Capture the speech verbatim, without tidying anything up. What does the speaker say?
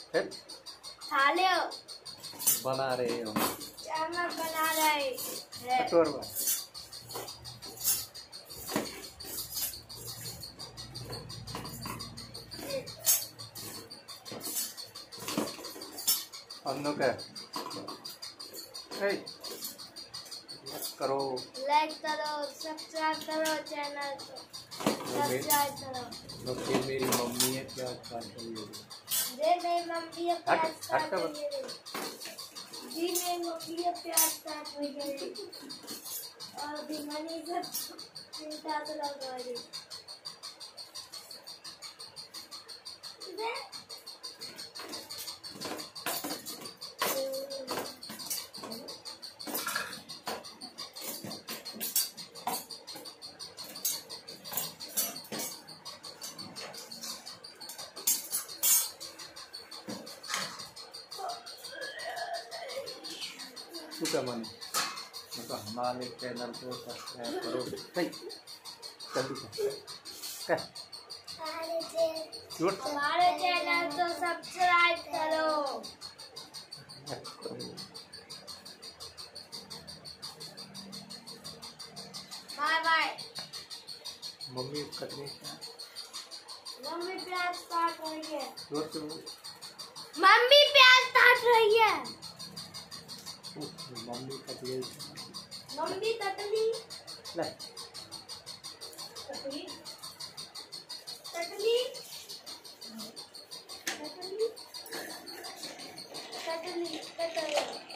फिर खा लो। बना रहे हो? चैनल बना रहे हैं। कटोरवा अन्नू का करो, लाइक करो, सब्सक्राइब करो चैनल को, सब्सक्राइब करो। तो फिर मेरी मम्मी है प्याज काट रही है। ये मेरी मम्मी है प्याज काट हट रही है। जी मेरी मम्मी है प्याज काट रही है। और भी मनी से चिंता से लग रही है। क्या माने तो हमारे चैनल को सब्सक्राइब करो। नहीं जल्दी कर हमारे चैनल को सब्सक्राइब करो। Bye bye. मम्मी कटनी मम्मी प्याज काट रही है। जोर से बोलो। मम्मी प्याज काट रही है। मम्मी कटली मम्मी कटली ले कटली कटली कटली कटली कटली